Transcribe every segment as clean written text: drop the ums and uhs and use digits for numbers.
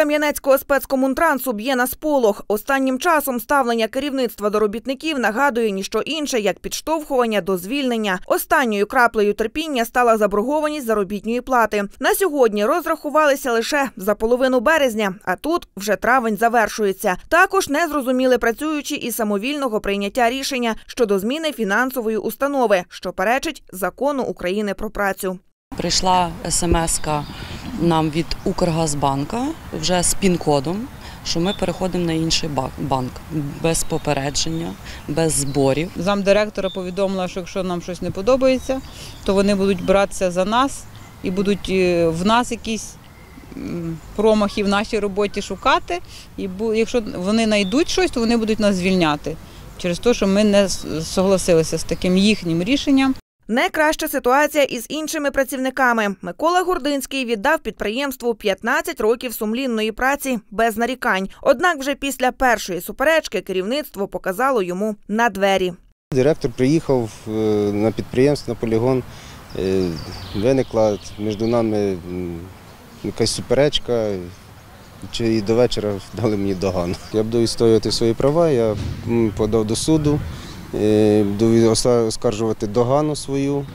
Кам'янецького спецкомунтрансу б'є на сполох. Останнім часом ставлення керівництва до робітників нагадує ніщо інше, як підштовхування до звільнення. Останньою краплею терпіння стала заборгованість заробітної плати. На сьогодні розрахувалися лише за половину березня, а тут вже травень завершується. Також не зрозуміли працюючі і самовільного прийняття рішення щодо зміни фінансової установи, що перечить Закону України про працю. Прийшла смс-ка нам від Укргазбанка вже з пін-кодом, що ми переходимо на інший банк без попередження, без зборів. Замдиректора повідомила, що якщо нам щось не подобається, то вони будуть братися за нас і будуть в нас якісь промахи в нашій роботі шукати. І якщо вони знайдуть щось, то вони будуть нас звільняти через те, що ми не согласилися з таким їхнім рішенням. Не краща ситуація із іншими працівниками. Микола Гординський віддав підприємству 15 років сумлінної праці без нарікань. Однак вже після першої суперечки керівництво показало йому на двері. Директор приїхав на підприємство, на полігон. Виникла між нами якась суперечка. І до вечора дали мені догану. Я буду відстоювати свої права, я подав до суду. Буду оскаржувати догану свою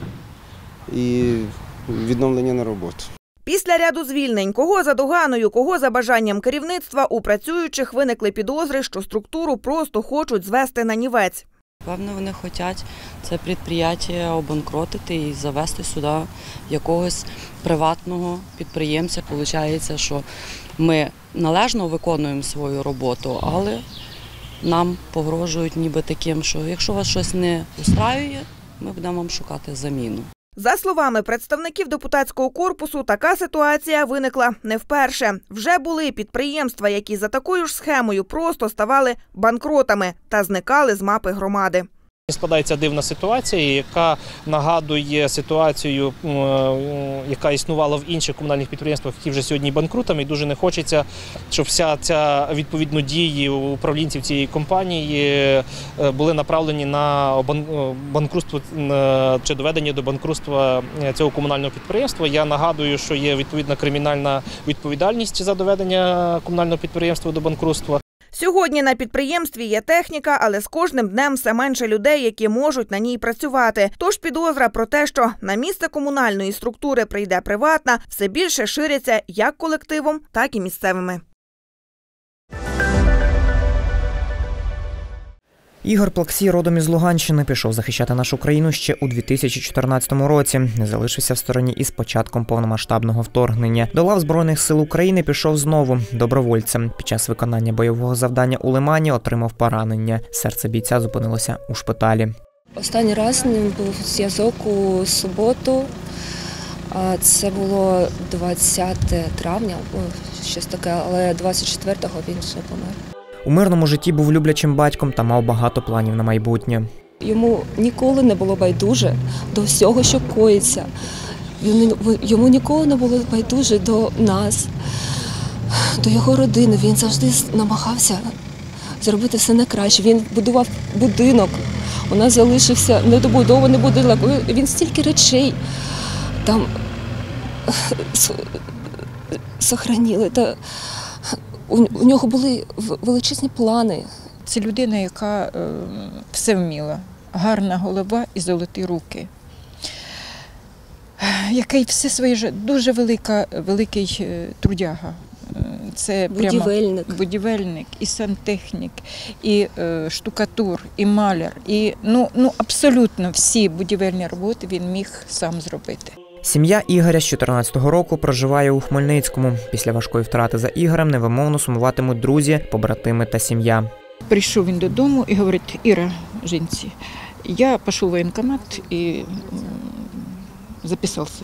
і відновлення на роботу. Після ряду звільнень, кого за доганою, кого за бажанням керівництва, у працюючих виникли підозри, що структуру просто хочуть звести на нівець. Певно, вони хочуть це підприємство обанкротити і завести сюди якогось приватного підприємця. Получається, що ми належно виконуємо свою роботу, але нам погрожують ніби таким, що якщо вас щось не устраює, ми будемо вам шукати заміну. За словами представників депутатського корпусу, така ситуація виникла не вперше. Вже були підприємства, які за такою ж схемою просто ставали банкротами та зникали з мапи громади. Складається дивна ситуація, яка нагадує ситуацію, яка існувала в інших комунальних підприємствах, які вже сьогодні банкрутами. І дуже не хочеться, щоб вся ця відповідно дії управлінців цієї компанії були направлені на банкрутство чи доведення до банкрутства цього комунального підприємства. Я нагадую, що є відповідна кримінальна відповідальність за доведення комунального підприємства до банкрутства. Сьогодні на підприємстві є техніка, але з кожним днем все менше людей, які можуть на ній працювати. Тож підозра про те, що на місце комунальної структури прийде приватна, все більше шириться як колективом, так і місцевими. Ігор Плаксій, родом із Луганщини, пішов захищати нашу країну ще у 2014 році. Не залишився в стороні із початком повномасштабного вторгнення. До лав Збройних сил України пішов знову добровольцем. Під час виконання бойового завдання у Лимані отримав поранення. Серце бійця зупинилося у шпиталі. Останній раз з ним був зв'язок у суботу. Це було 20 травня, щось таке, але 24-го він вже помер. У мирному житті був люблячим батьком та мав багато планів на майбутнє. Йому ніколи не було байдуже до всього, що коїться. Йому ніколи не було байдуже до нас, до його родини. Він завжди намагався зробити все найкраще. Він будував будинок, у нас залишився недобудований будинок. Він стільки речей там зберігали. У нього були величезні плани. Це людина, яка все вміла. Гарна голова і золоті руки. Який все своє життя, дуже великий трудяга. Це будівельник, і сантехнік, і штукатур, і маляр. І, абсолютно всі будівельні роботи він міг сам зробити. Сім'я Ігоря з 14-го року проживає у Хмельницькому. Після важкої втрати за Ігорем невимовно сумуватимуть друзі, побратими та сім'я. Прийшов він додому і говорить: Іра, жінці, я пішов в воєнкомат і записався.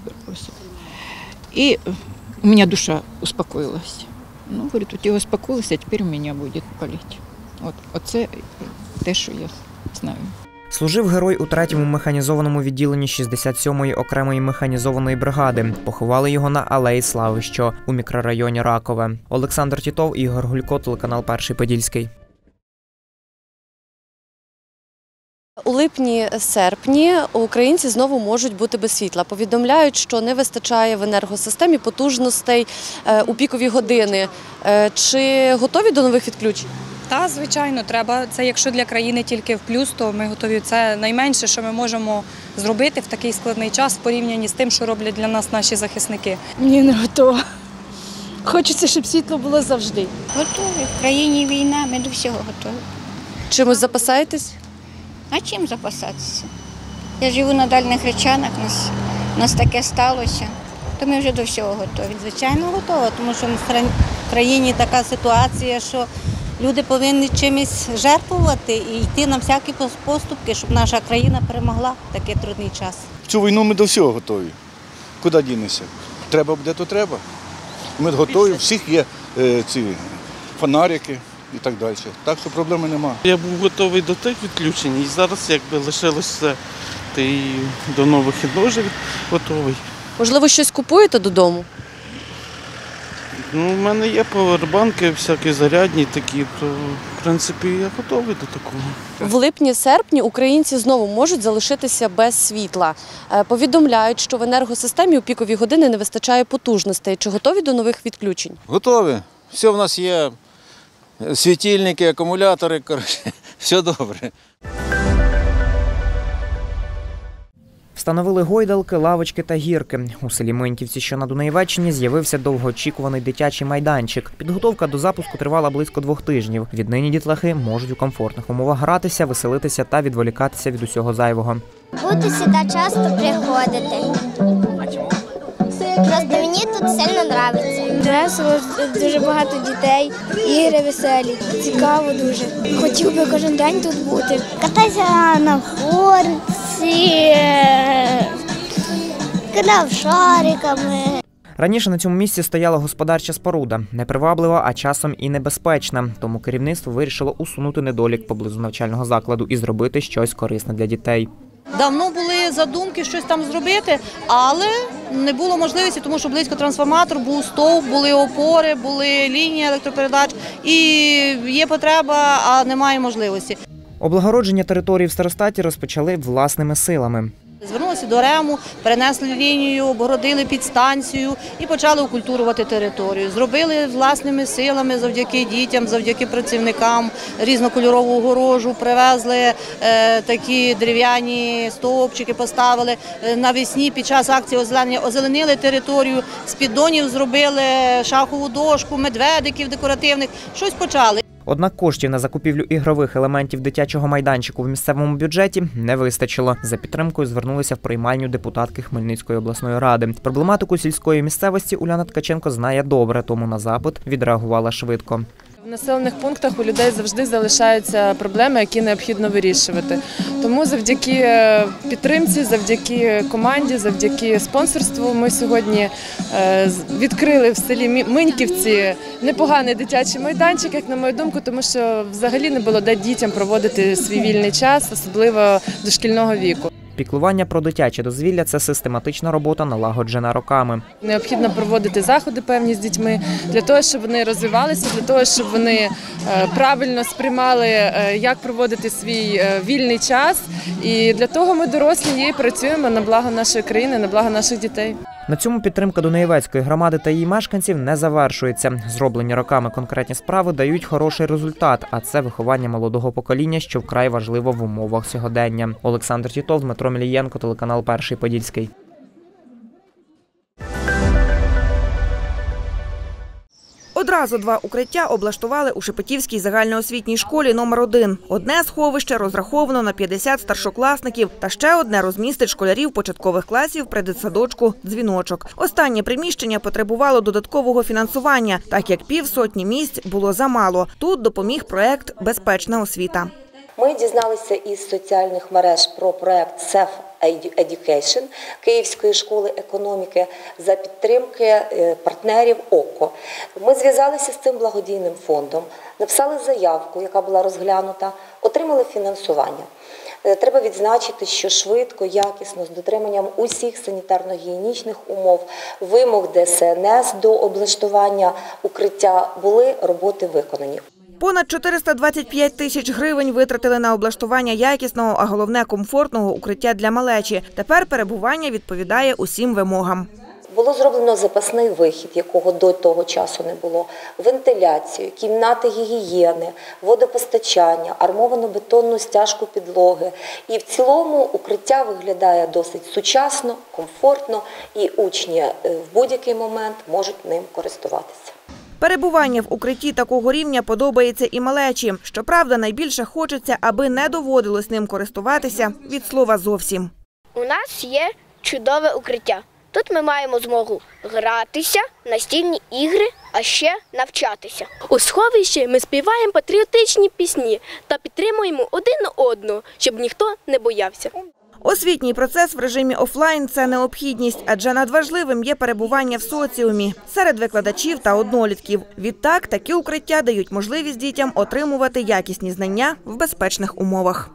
І у мене душа успокоїлась. Говорить, у тебе успокоїлася, а тепер у мене буде боліти. Оце те, що я знаю. Служив герой у 3-му механізованому відділенні 67-ї окремої механізованої бригади. Поховали його на Алеї Слави, що у мікрорайоні Ракове. Олександр Тітов, Ігор Гулько, телеканал Перший Подільський. У липні-серпні українці знову можуть бути без світла. Повідомляють, що не вистачає в енергосистемі потужностей у пікові години. Чи готові до нових відключень? Так, звичайно, треба. Це якщо для країни тільки в плюс, то ми готові. Це найменше, що ми можемо зробити в такий складний час в порівнянні з тим, що роблять для нас наші захисники. Ні, не готова. Хочеться, щоб світло було завжди. Готові. В країні війна, ми до всього готові. Чимось запасаєтесь? А чим запасатися? Я живу на дальніх речанах, у нас таке сталося, то ми вже до всього готові. Звичайно, готова, тому що в країні така ситуація, що люди повинні чимось жертвувати і йти на всякі поступки, щоб наша країна перемогла в такий трудний час. В цю війну ми до всього готові. Куди дінемося? Треба буде, то треба. Ми готові, у всіх є ці фонарики і так далі. Так що проблеми немає. Я був готовий до тих відключень і зараз якби лишилося і до нових вже готовий. Можливо, щось купуєте додому? Ну, у мене є павербанки, всякі зарядні такі, то в принципі я готовий до такого. В липні-серпні українці знову можуть залишитися без світла. Повідомляють, що в енергосистемі у пікові години не вистачає потужностей. Чи готові до нових відключень? Готові. Все в нас є. Світильники, акумулятори, все добре. Встановили гойдалки, лавочки та гірки. У селі Миньківці, що на Дунаєвеччині, з'явився довгоочікуваний дитячий майданчик. Підготовка до запуску тривала близько 2 тижнів. Віднині дітлахи можуть у комфортних умовах гратися, веселитися та відволікатися від усього зайвого. Буду сюди часто приходити. Просто мені тут сильно подобається. Весело, дуже багато дітей, ігри веселі, цікаво дуже. Хотів би кожен день тут бути. Катайся на горці, кидав шариками. Раніше на цьому місці стояла господарча споруда. Неприваблива, а часом і небезпечна. Тому керівництво вирішило усунути недолік поблизу навчального закладу і зробити щось корисне для дітей. Давно були задумки щось там зробити, але не було можливості, тому що близько трансформатор, був стовп, були опори, були лінії електропередач і є потреба, а немає можливості. Облагородження території в Старостаті розпочали власними силами. Звернулися до РЕМу, перенесли лінію, обгородили підстанцію і почали окультурувати територію. Зробили власними силами завдяки дітям, завдяки працівникам різнокольорову огорожу, привезли такі дерев'яні стовпчики, поставили. Навесні під час акції озеленення озеленили територію, з піддонів зробили шахову дошку, медведиків декоративних, щось почали. Однак коштів на закупівлю ігрових елементів дитячого майданчику в місцевому бюджеті не вистачило. За підтримкою звернулися в приймальню депутатки Хмельницької обласної ради. Проблематику сільської місцевості Уляна Ткаченко знає добре, тому на запит відреагувала швидко. В населених пунктах у людей завжди залишаються проблеми, які необхідно вирішувати. Тому завдяки підтримці, завдяки команді, завдяки спонсорству ми сьогодні відкрили в селі Миньківці непоганий дитячий майданчик, як на мою думку, тому що взагалі не було де дітям проводити свій вільний час, особливо дошкільного віку. Піклування про дитяче дозвілля – це систематична робота, налагоджена роками. Необхідно проводити заходи певні з дітьми для того, щоб вони розвивалися, для того, щоб вони правильно сприймали, як проводити свій вільний час. І для того ми дорослі є і працюємо на благо нашої країни, на благо наших дітей. На цьому підтримка Дунаєвецької громади та її мешканців не завершується. Зроблені роками конкретні справи дають хороший результат, а це виховання молодого покоління, що вкрай важливо в умовах сьогодення. Олександр Тітов, Дмитро Мілієнко, телеканал «Перший Подільський». Одразу 2 укриття облаштували у Шепетівській загальноосвітній школі номер 1. Одне сховище розраховано на 50 старшокласників, та ще одне розмістить школярів початкових класів при дитсадочку «Дзвіночок». Останнє приміщення потребувало додаткового фінансування, так як 50 місць було замало. Тут допоміг проект «Безпечна освіта». Ми дізналися із соціальних мереж про проект «Safe Education» Київської школи економіки за підтримки партнерів ОКО. Ми зв'язалися з цим благодійним фондом, написали заявку, яка була розглянута, отримали фінансування. Треба відзначити, що швидко, якісно, з дотриманням усіх санітарно-гігієнічних умов, вимог ДСНС до облаштування укриття були роботи виконані. Понад 425 тисяч гривень витратили на облаштування якісного, а головне комфортного укриття для малечі. Тепер перебування відповідає усім вимогам. Було зроблено запасний вихід, якого до того часу не було, вентиляцію, кімнати гігієни, водопостачання, армовану бетонну стяжку підлоги. І в цілому укриття виглядає досить сучасно, комфортно, і учні в будь-який момент можуть ним користуватися. Перебування в укритті такого рівня подобається і малечі. Щоправда, найбільше хочеться, аби не доводилось ним користуватися від слова зовсім. У нас є чудове укриття. Тут ми маємо змогу гратися, настільні ігри, а ще навчатися. У сховищі ми співаємо патріотичні пісні та підтримуємо один одного, щоб ніхто не боявся. Освітній процес в режимі офлайн – це необхідність, адже надважливим є перебування в соціумі серед викладачів та однолітків. Відтак, такі укриття дають можливість дітям отримувати якісні знання в безпечних умовах.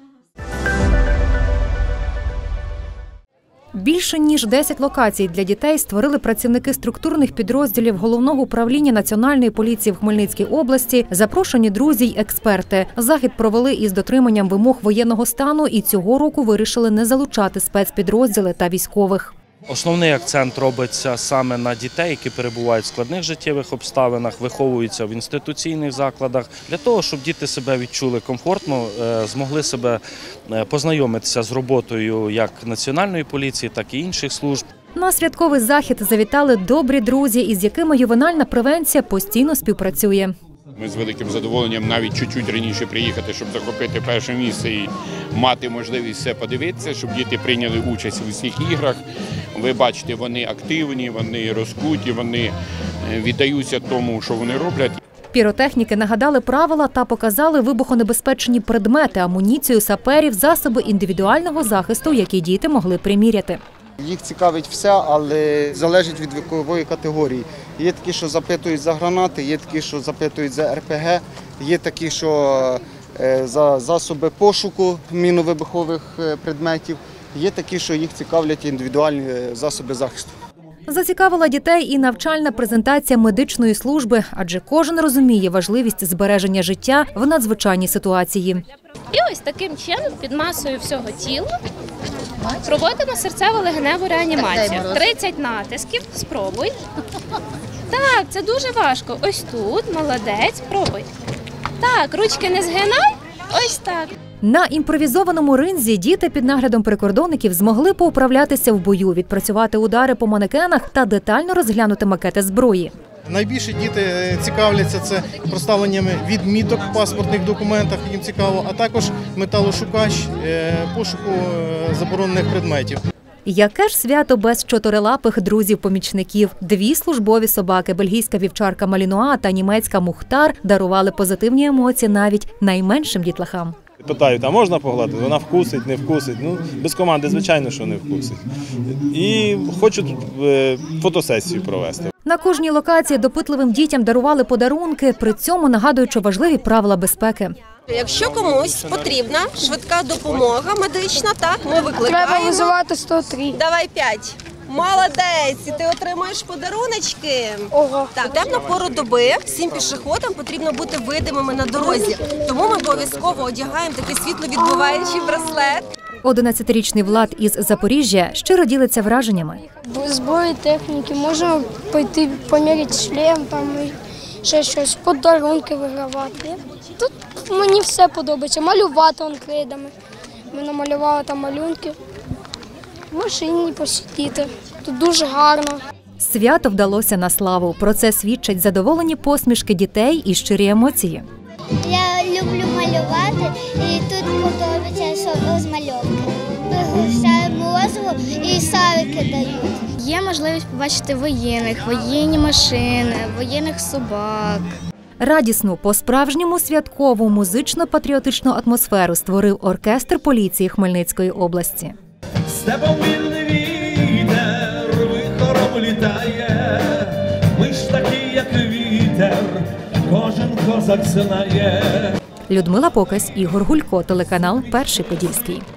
Більше ніж 10 локацій для дітей створили працівники структурних підрозділів Головного управління Національної поліції в Хмельницькій області, запрошені друзі й експерти. Захід провели із дотриманням вимог воєнного стану і цього року вирішили не залучати спецпідрозділи та військових. Основний акцент робиться саме на дітей, які перебувають в складних життєвих обставинах, виховуються в інституційних закладах, для того, щоб діти себе відчули комфортно, змогли себе познайомитися з роботою як Національної поліції, так і інших служб. На святковий захід завітали добрі друзі, із якими ювенальна превенція постійно співпрацює. Ми з великим задоволенням навіть чуть-чуть раніше приїхати, щоб захопити перше місце і мати можливість все подивитися, щоб діти прийняли участь у всіх іграх. Ви бачите, вони активні, вони розкуті, вони віддаються тому, що вони роблять. Піротехніки нагадали правила та показали вибухонебезпечні предмети, амуніцію саперів, засоби індивідуального захисту, які діти могли приміряти. Їх цікавить все, але залежить від вікової категорії. Є такі, що запитують за гранати, є такі, що запитують за РПГ, є такі, що за засоби пошуку міновибухових предметів, є такі, що їх цікавлять індивідуальні засоби захисту. Зацікавила дітей і навчальна презентація медичної служби, адже кожен розуміє важливість збереження життя в надзвичайній ситуації. І ось таким чином під масою всього тіла проводимо серцево-легеневу реанімацію. 30 натисків, спробуй. Так, це дуже важко. Ось тут, молодець, пробуй. Так, ручки не згинай, ось так. На імпровізованому ринзі діти під наглядом прикордонників змогли поуправлятися в бою, відпрацювати удари по манекенах та детально розглянути макети зброї. Найбільше діти цікавляться це проставленнями відміток в паспортних документах, їм цікаво, а також металошукач, пошуку заборонених предметів. Яке ж свято без чотирилапих друзів-помічників? 2 службові собаки, бельгійська вівчарка Малінуа та німецька Мухтар, дарували позитивні емоції навіть найменшим дітлахам. Питають, а можна погладити? Вона вкусить, не вкусить. Ну, без команди, звичайно, що не вкусить. І хочуть фотосесію провести. На кожній локації допитливим дітям дарували подарунки, при цьому нагадуючи важливі правила безпеки. Якщо комусь потрібна швидка допомога медична, так, ми викликаємо. Треба визивати 103. Давай 5. Молодець, і ти отримаєш подаруночки. Ого. Так, у темну пору доби всім пішоходам потрібно бути видимими на дорозі. Тому ми обов'язково одягаємо такий світловідбиваючий браслет. 11-річний Влад із Запоріжжя щиро ділиться враженнями. Зброї техніки, можна пойти поміряти шлем, там і ще щось, подарунки вигравати. Тут мені все подобається, малювати крейдами. Ми намалювали там малюнки. В машині посидіти. Тут дуже гарно. Свято вдалося на славу. Про це свідчать задоволені посмішки дітей і щирі емоції. Я люблю малювати, і тут подобається розмальовки. Вигущаємо морозиво і шарики дають. Є можливість побачити воєнних, воєнні машини, воєнних собак. Радісну, по-справжньому святкову музично-патріотичну атмосферу створив оркестр поліції Хмельницької області. Степом вільний вітер, вихором літає, ми ж такі, як вітер, кожен козак знає. Людмила Покась, Ігор Гулько, телеканал «Перший Подільський».